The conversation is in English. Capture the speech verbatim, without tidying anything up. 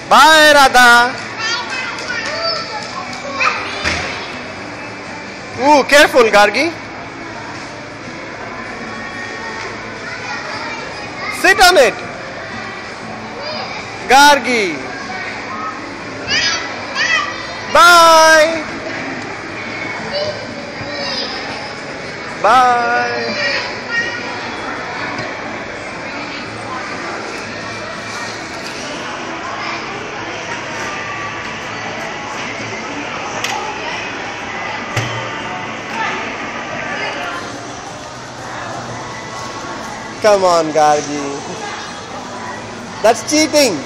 Bye, Radha. Ooh, careful, Gargi. Sit on it. Gargi. Bye. Bye. Come on, Gargi. That's cheating.